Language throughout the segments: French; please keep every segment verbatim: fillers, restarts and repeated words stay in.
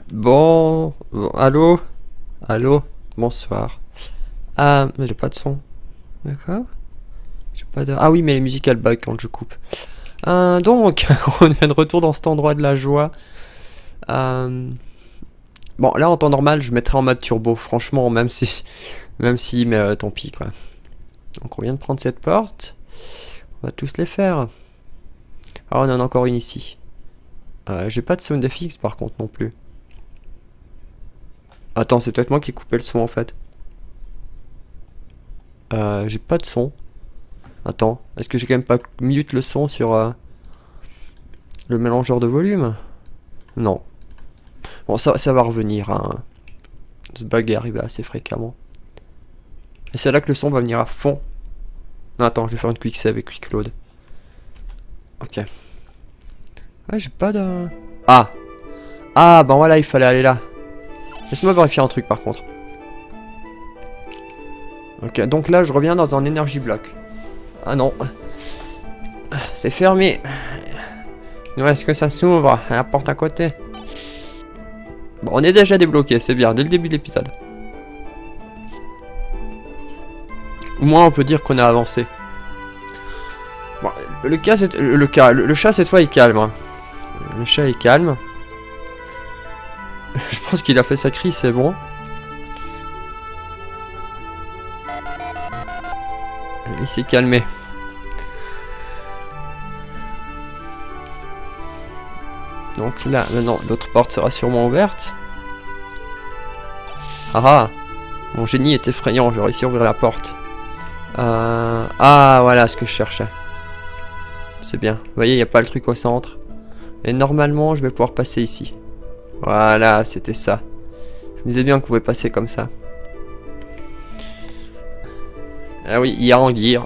Bon, bon, allô? Allô? Bonsoir. Ah, mais j'ai pas de son. D'accord? J'ai pas de... Ah oui, mais les musiques elles bug quand je coupe. Euh, donc, on est de retour dans cet endroit de la joie. Euh, Bon, là en temps normal, je mettrais en mode turbo, franchement, même si... Même si, mais euh, tant pis, quoi. Donc on vient de prendre cette porte. On va tous les faire. Ah, on en a encore une ici. Euh, j'ai pas de sound effects par contre non plus. Attends, c'est peut-être moi qui ai coupé le son en fait. Euh, j'ai pas de son. Attends, est-ce que j'ai quand même pas mute le son sur euh, le mélangeur de volume? Non. Bon, ça, ça va revenir. Hein. Ce bug est arrivé assez fréquemment. Et c'est là que le son va venir à fond. Non, attends, je vais faire une quick save et quick load. Ok. Ouais, j'ai pas de... Ah. Ah, ben voilà, il fallait aller là. Laisse-moi vérifier un truc par contre. Ok, donc là, je reviens dans un energy block. Ah non. C'est fermé. Est-ce que ça s'ouvre à la porte à côté? Bon, on est déjà débloqué, c'est bien, dès le début de l'épisode. Au moins, on peut dire qu'on a avancé. Bon, le cas, c'est... Le, le cas, le, le chat, cette fois, il calme. Hein. Le chat est calme. Je pense qu'il a fait sa crise, c'est bon. Il s'est calmé. Donc là, maintenant, l'autre porte sera sûrement ouverte. Ah ah. Mon génie est effrayant, j'ai réussi à ouvrir la porte. Euh... Ah, voilà ce que je cherchais. C'est bien. Vous voyez, il n'y a pas le truc au centre. Et normalement, je vais pouvoir passer ici. Voilà, c'était ça. Je me disais bien qu'on pouvait passer comme ça. Ah oui, il y a Anguire.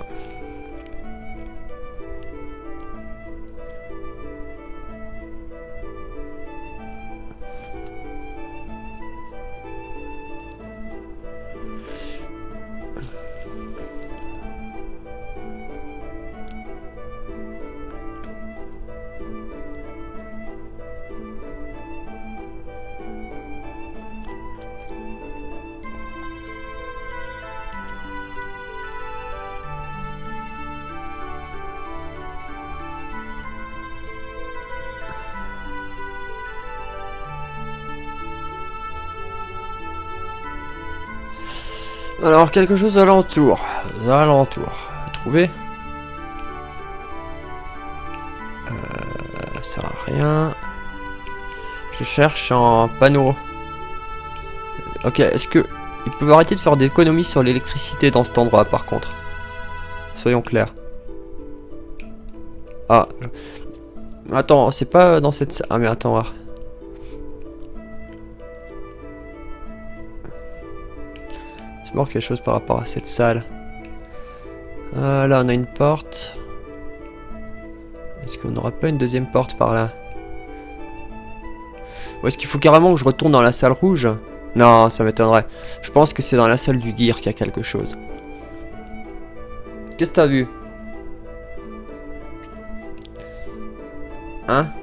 Alors, quelque chose alentour. Alentour. Trouver. Euh, ça sert à rien. Je cherche un panneau. Ok, est-ce que... Ils peuvent arrêter de faire des économies sur l'électricité dans cet endroit, par contre. Soyons clairs. Ah. Attends, c'est pas dans cette... Ah, mais attends, voir. C'est mort quelque chose par rapport à cette salle. Ah, là, on a une porte. Est-ce qu'on n'aura pas une deuxième porte par là? Ou est-ce qu'il faut carrément que je retourne dans la salle rouge? Non, ça m'étonnerait. Je pense que c'est dans la salle du gear qu'il y a quelque chose. Qu'est-ce que t'as vu? Hein?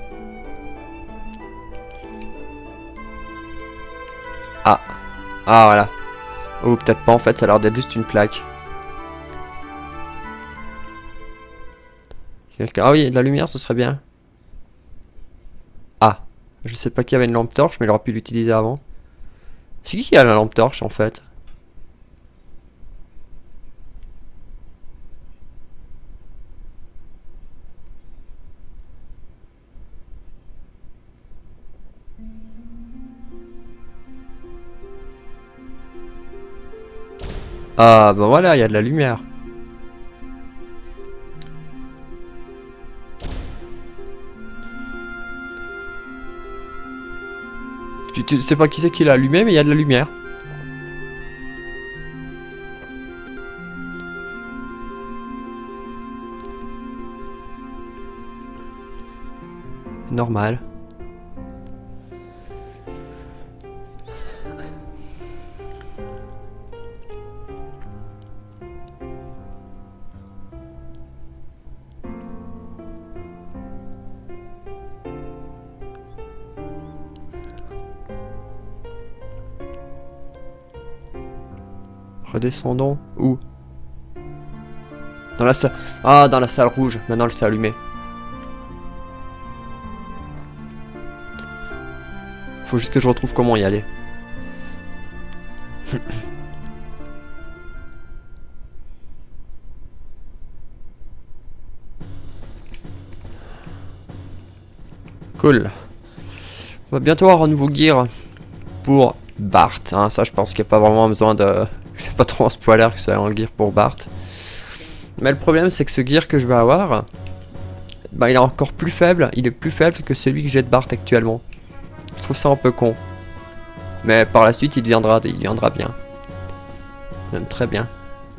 Ah. Ah, voilà. Ou peut-être pas en fait, ça a l'air d'être juste une plaque. Ah oui, de la lumière, ce serait bien. Ah. Je sais pas qui avait une lampe torche, mais il aurait pu l'utiliser avant. C'est qui qui a la lampe torche en fait? Ah bah voilà, il y a de la lumière. Tu, tu sais pas qui c'est qui l'a allumé, mais il y a de la lumière. Normal. Redescendons. Où? Dans la salle. Ah, dans la salle rouge. Maintenant, elle s'est allumée. Faut juste que je retrouve comment y aller. Cool. On va bientôt avoir un nouveau gear pour Bart. Hein, ça, je pense qu'il n'y a pas vraiment besoin de... C'est pas trop un spoiler que ça ait un gear pour Bart. Mais le problème, c'est que ce gear que je vais avoir, bah, il est encore plus faible. Il est plus faible que celui que j'ai de Bart actuellement. Je trouve ça un peu con. Mais par la suite, il deviendra, il deviendra bien. Même très bien.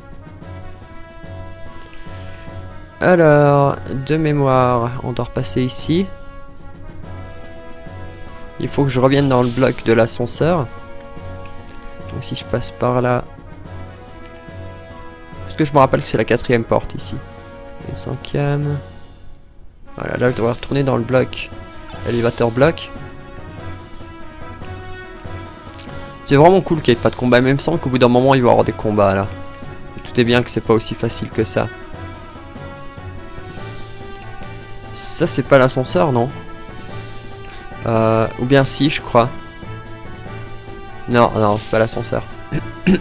Alors, de mémoire, on doit repasser ici. Il faut que je revienne dans le bloc de l'ascenseur. Donc si je passe par là... Parce que je me rappelle que c'est la quatrième porte ici. Et cinquième... Voilà, là je devrais retourner dans le bloc. Élévateur bloc. C'est vraiment cool qu'il n'y ait pas de combat. Même semble qu'au bout d'un moment il va y avoir des combats là. Tout est bien que c'est pas aussi facile que ça. Ça c'est pas l'ascenseur, non? Euh, ou bien si, je crois. Non, non, c'est pas l'ascenseur. euh,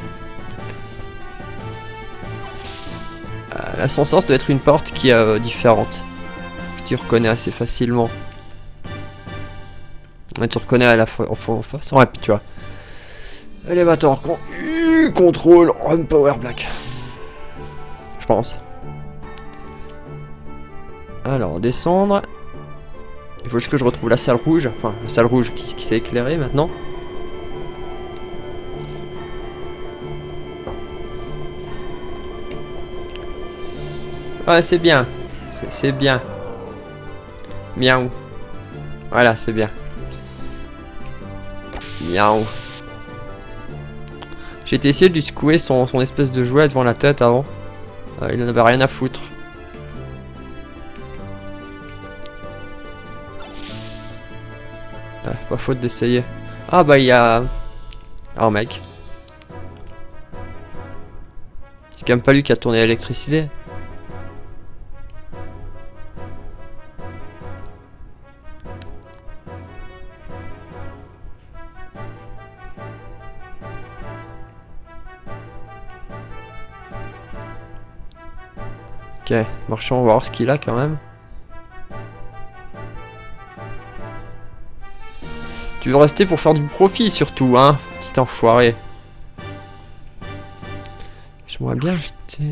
l'ascenseur, ça doit être une porte qui est euh, différente. Que tu reconnais assez facilement. Et tu reconnais à la fois en façon rapide, tu vois. Élévateur, con uh, contrôle, run power black. Je pense. Alors, descendre. Il faut juste que je retrouve la salle rouge. Enfin, la salle rouge qui, qui s'est éclairée maintenant. Ouais, c'est bien. C'est bien. Miaou. Voilà, c'est bien. Miaou. J'ai été essayer de lui secouer son, son espèce de jouet devant la tête avant. Euh, il en avait rien à foutre. Ah, pas faute d'essayer. Ah bah il y a... Oh mec. C'est quand même pas lui qui a tourné l'électricité. Ok, marchons, on va voir ce qu'il a quand même. Tu veux rester pour faire du profit surtout, hein, petit enfoiré. J'aimerais bien acheter...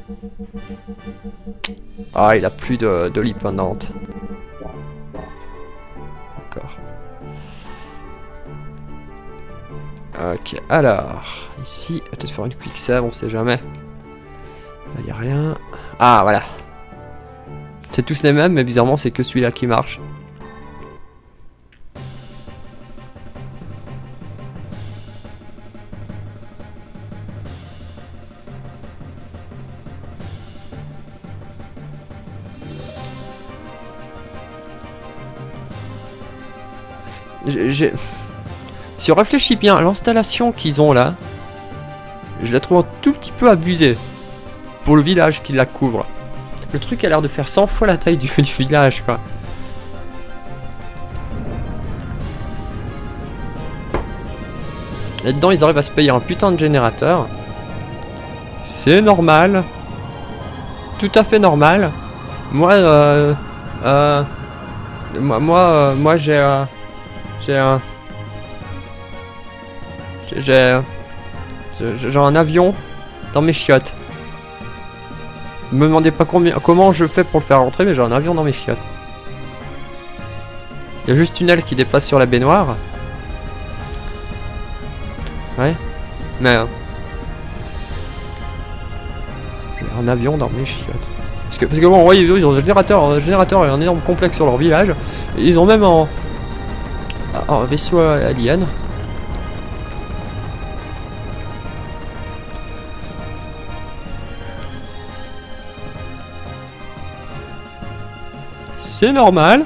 Ah, il a plus de, de lit pendante. D'accord. Ok, alors... Ici, peut-être faire une quick save, on sait jamais. Là, il n'y a rien. Ah, voilà. C'est tous les mêmes, mais bizarrement, c'est que celui-là qui marche. J'ai... Si on réfléchit bien, l'installation qu'ils ont là, je la trouve un tout petit peu abusée pour le village qui la couvre. Le truc a l'air de faire cent fois la taille du, du village, quoi. Là-dedans, ils arrivent à se payer un putain de générateur. C'est normal. Tout à fait normal. Moi, euh... euh moi, moi, euh, moi j'ai... Euh, J'ai un... J'ai... J'ai un avion dans mes chiottes. Ne me demandez pas combien, comment je fais pour le faire rentrer, mais j'ai un avion dans mes chiottes. Il y a juste une aile qui dépasse sur la baignoire. Ouais. Mais... Euh, j'ai un avion dans mes chiottes. Parce que, parce que bon, ouais, ils ont un générateur, un générateur et un énorme complexe sur leur village. Et ils ont même un... un vaisseau alien. C'est normal.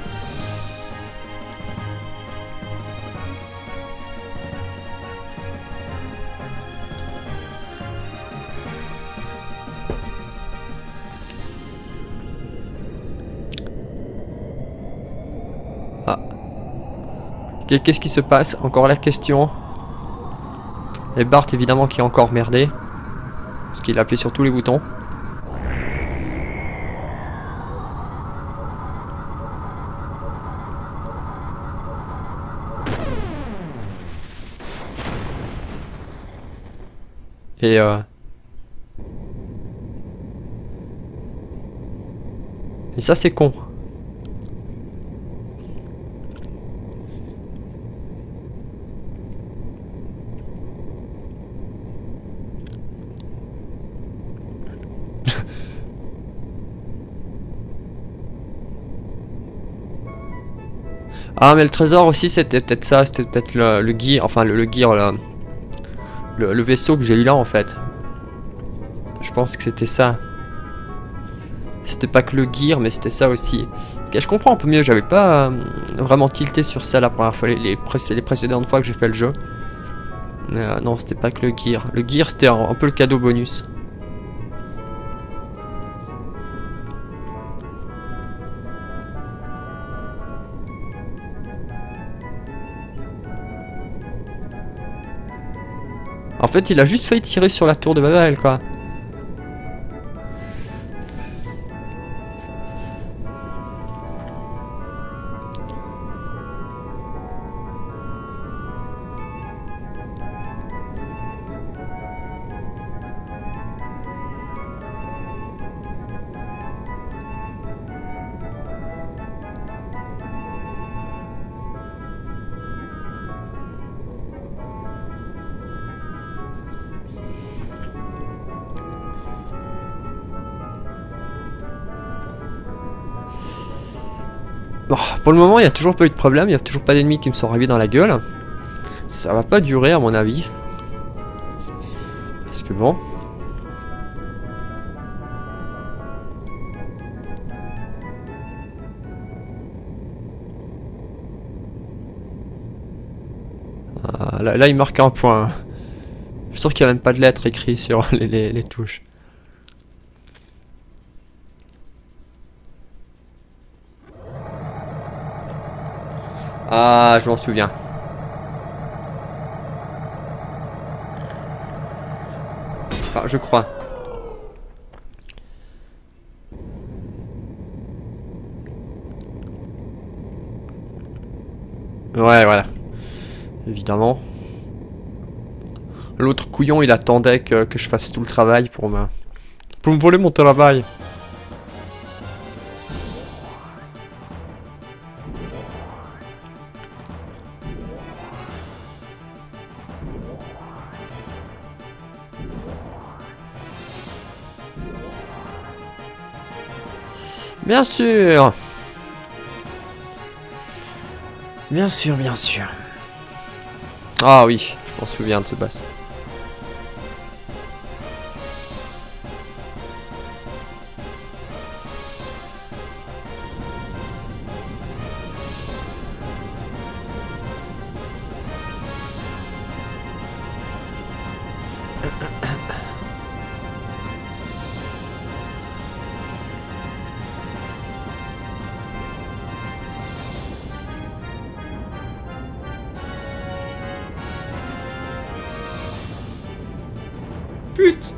Qu'est-ce qui se passe? Encore la question. Et Bart évidemment qui est encore merdé. Parce qu'il a appuyé sur tous les boutons. Et euh... Et ça c'est con. Ah mais le trésor aussi c'était peut-être ça, c'était peut-être le, le gear, enfin le, le gear, le, le, le vaisseau que j'ai eu là en fait. Je pense que c'était ça. C'était pas que le gear mais c'était ça aussi. Okay, je comprends un peu mieux, j'avais pas euh, vraiment tilté sur ça la première fois, les, les, pré les précédentes fois que j'ai fait le jeu. Euh, non c'était pas que le gear. Le gear c'était un, un peu le cadeau bonus. En fait, il a juste failli tirer sur la tour de Babel, quoi. Bon, pour le moment, il n'y a toujours pas eu de problème, il n'y a toujours pas d'ennemis qui me sont arrivés dans la gueule. Ça va pas durer, à mon avis. Parce que bon... Ah, là, là, il marque un point. Je suis sûr qu'il n'y a même pas de lettres écrites sur les, les, les touches. Ah, je m'en souviens. Enfin, je crois. Ouais, voilà. Évidemment. L'autre couillon, il attendait que, que je fasse tout le travail pour me... Pour me voler mon travail. Bien sûr. Bien sûr, bien sûr. Ah oui, je m'en souviens de ce boss. Pute.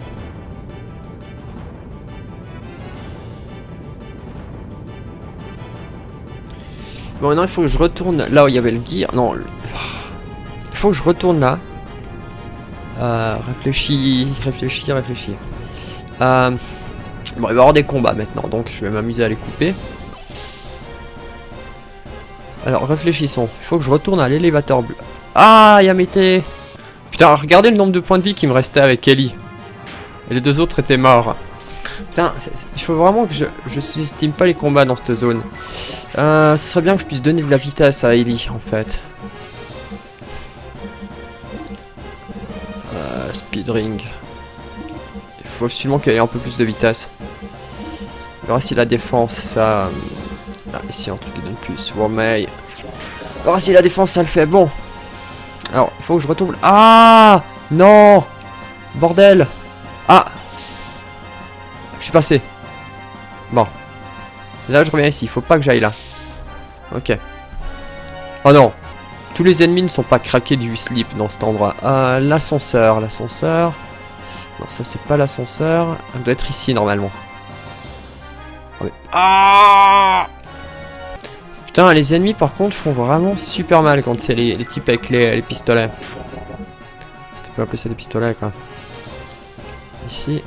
Bon, maintenant il faut que je retourne là où il y avait le gear. Non, le... il faut que je retourne là. Euh, réfléchis, réfléchis, réfléchis. Euh... Bon, il va y avoir des combats maintenant, donc je vais m'amuser à les couper. Alors, réfléchissons. Il faut que je retourne à l'élévateur bleu. Ah, Yamete. Putain, regardez le nombre de points de vie qui me restait avec Ellie. Et les deux autres étaient morts. Putain, il faut vraiment que je... Je sous-estime pas les combats dans cette zone. Euh, ce serait bien que je puisse donner de la vitesse à Ellie, en fait. Euh, speedring. Il faut absolument qu'elle ait un peu plus de vitesse. On verra si la défense, ça... Ah, ici, un truc qui donne plus. Womei. On verra si la défense, ça le fait. Bon. Alors, il faut que je retrouve... Ah non. Bordel. Ah. Je suis passé. Bon. Là, je reviens ici. Il faut pas que j'aille là. Ok. Oh non. Tous les ennemis ne sont pas craqués du slip dans cet endroit. Euh, l'ascenseur, l'ascenseur... Non, ça c'est pas l'ascenseur. Elle doit être ici normalement. Oh, mais... Ah putain, les ennemis par contre font vraiment super mal quand c'est les, les types avec les, les pistolets. C'était pas appeler ça des pistolets quoi. Ici.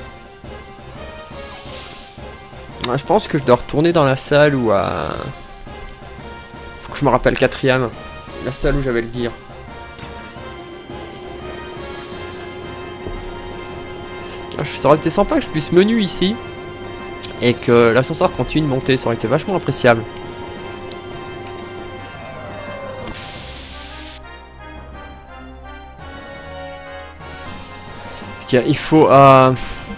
Ouais, je pense que je dois retourner dans la salle où... Euh... Faut que je me rappelle quatrième. La salle où j'avais le dire. Ça aurait été sympa que je puisse menu ici. Et que l'ascenseur continue de monter. Ça aurait été vachement appréciable. Ok, il faut... Euh...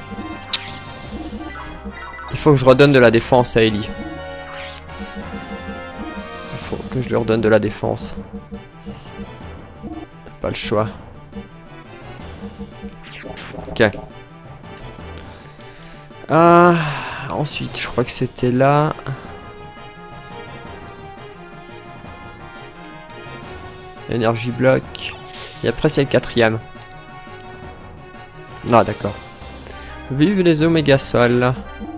Il faut que je redonne de la défense à Ellie. Il faut que je lui redonne de la défense. Pas le choix. Ok. Euh, ensuite, je crois que c'était là. Énergie bloc. Et après, c'est le quatrième. Ah, d'accord. Vive les Oméga Sol.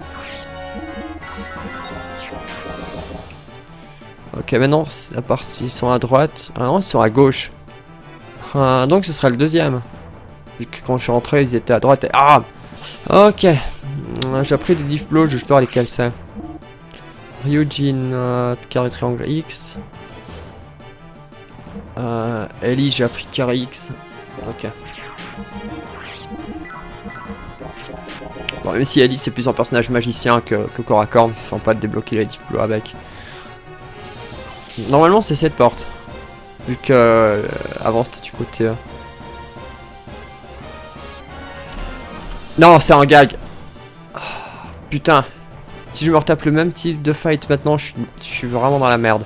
Ok, maintenant, à part s'ils sont à droite. Ah non, ils sont à gauche. Ah, donc, ce sera le deuxième. Vu que quand je suis rentré, ils étaient à droite. Et... Ah! Ok. J'ai pris des diff blows, je vais voir lesquels c'est. Ryujin, euh, carré triangle X. Euh, Ellie, j'ai appris carré X. Ok. Bon, même si Ellie c'est plus un personnage magicien que, que corps à corps, mais c'est sympa de débloquer les diff blows avec. Normalement, c'est cette porte. Vu que euh, avant c'était du côté. Euh... Non, c'est un gag. Oh, putain. Si je me retape le même type de fight maintenant, je suis, je suis vraiment dans la merde.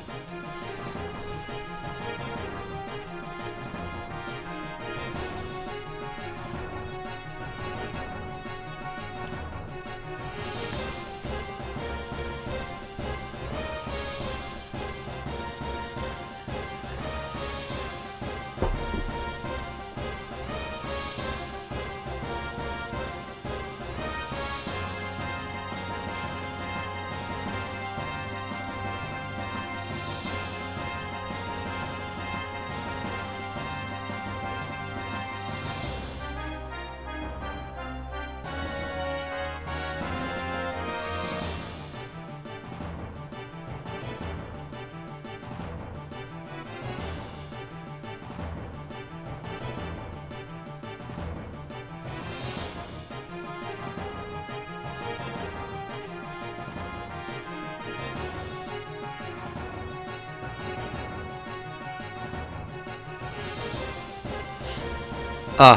Ah.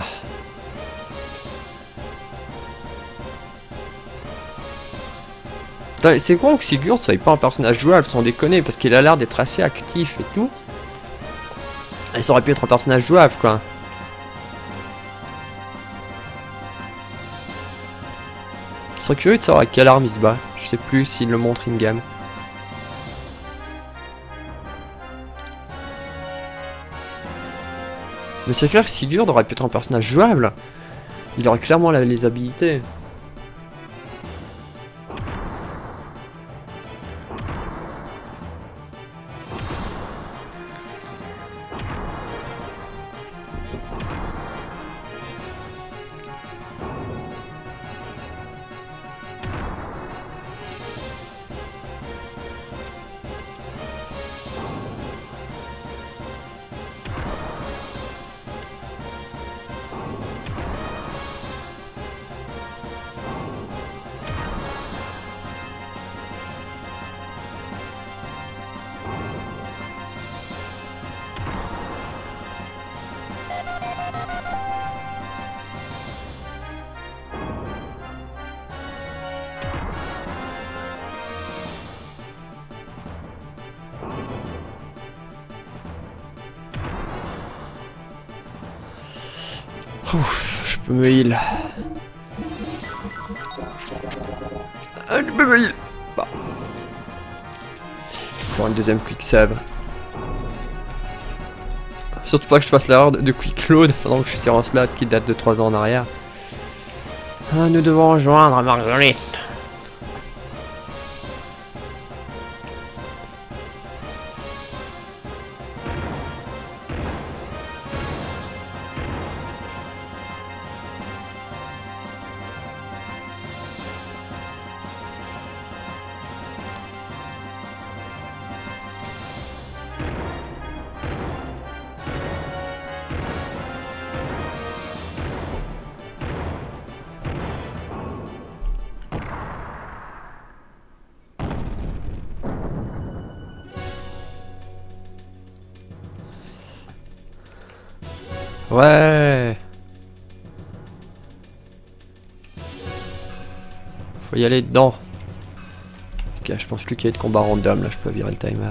C'est con que Sigurd soit pas un personnage jouable, sans déconner, parce qu'il a l'air d'être assez actif et tout. Et ça aurait pu être un personnage jouable, quoi. Je serais curieux de savoir à quelle arme il se bat. Je sais plus s'il le montre in-game. Mais c'est clair que Sigurd aurait pu être un personnage jouable. Il aurait clairement la, les habilités. Ouf, je peux me heal. Ah, je peux me heal. Bah. Faire une deuxième quick save. Surtout pas que je fasse l'erreur de, de quick load pendant que je suis sur un slot qui date de trois ans en arrière. Ah, nous devons rejoindre Marguerite. Ouais. Faut y aller dedans. Ok, je pense plus qu'il y ait de combat random, là je peux virer le timer.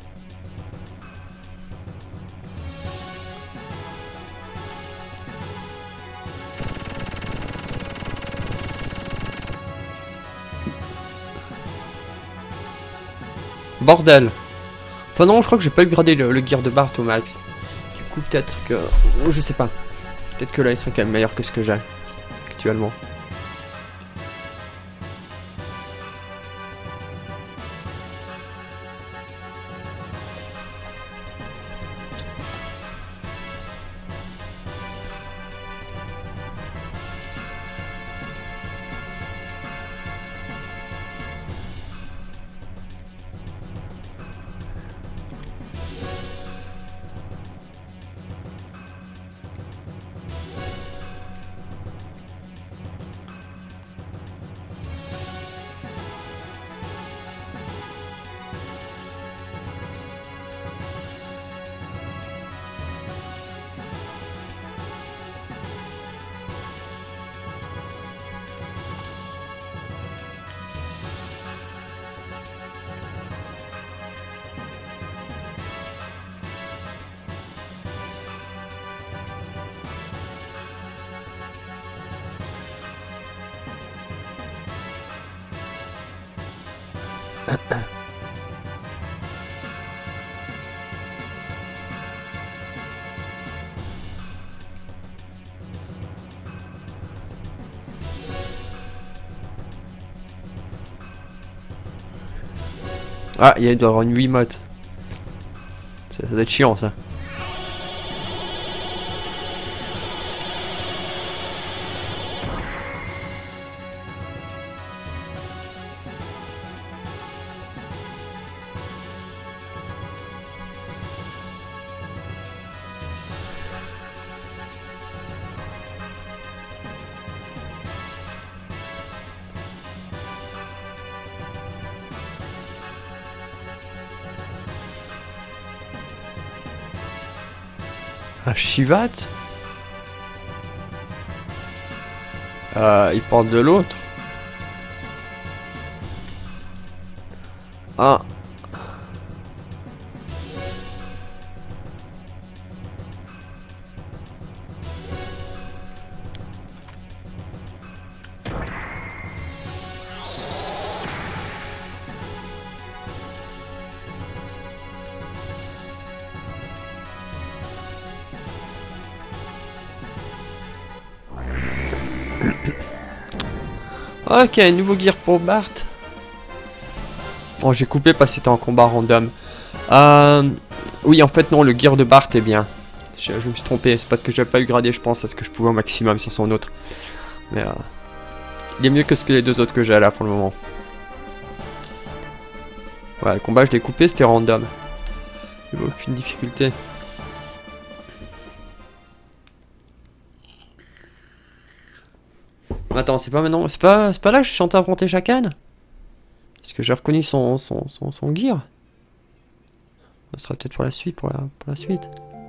Bordel. Enfin non, je crois que j'ai pas upgradé le, le gear de Bart au max. Du coup peut-être que... Je sais pas. Peut-être que là il serait quand même meilleur que ce que j'ai actuellement. Ah, il doit y avoir une Wiimote. Ça, ça doit être chiant ça. Un Shivat. Euh, il porte de l'autre. Ah. Ok, nouveau gear pour Bart. Oh, j'ai coupé parce que c'était en combat random. Euh, oui, en fait, non, le gear de Bart est bien. Je, je me suis trompé, c'est parce que j'ai pas eu gradé, je pense, à ce que je pouvais au maximum sur son autre. Mais euh, il est mieux que ce que les deux autres que j'ai là pour le moment. Ouais, le combat, je l'ai coupé, c'était random. Il n'y avait aucune difficulté. Attends, c'est pas maintenant, c'est pas, c'est pas là que je suis en train d'affronter Shakan? Parce que j'ai reconnu son, son, son, son gear. Ce sera peut-être pour la suite, pour la, pour la suite.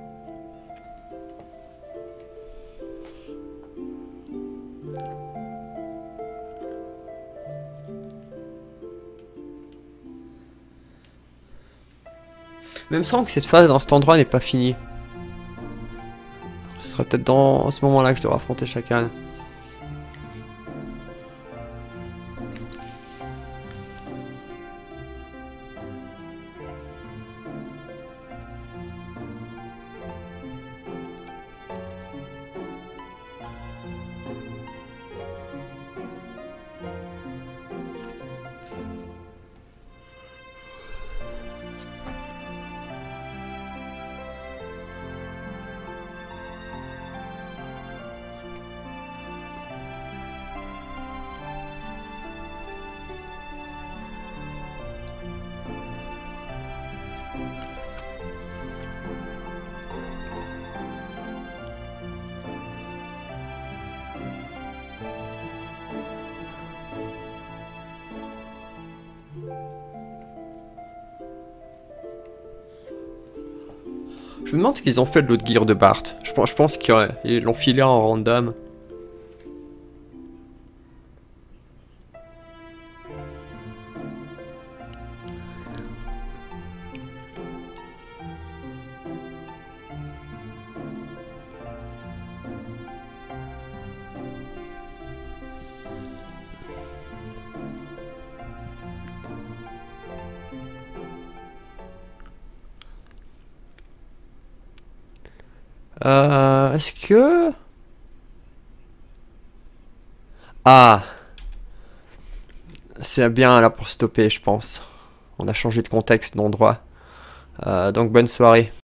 Même sans que cette phase dans cet endroit n'est pas finie. Ce sera peut-être dans ce moment-là que je devrais affronter Shakan. Je me demande ce qu'ils ont fait de l'autre gear de Bart. Je pense, je pense qu'ils l'ont filé en random. Euh, est-ce que... Ah, c'est bien là pour stopper, je pense. On a changé de contexte, d'endroit. Euh, donc bonne soirée.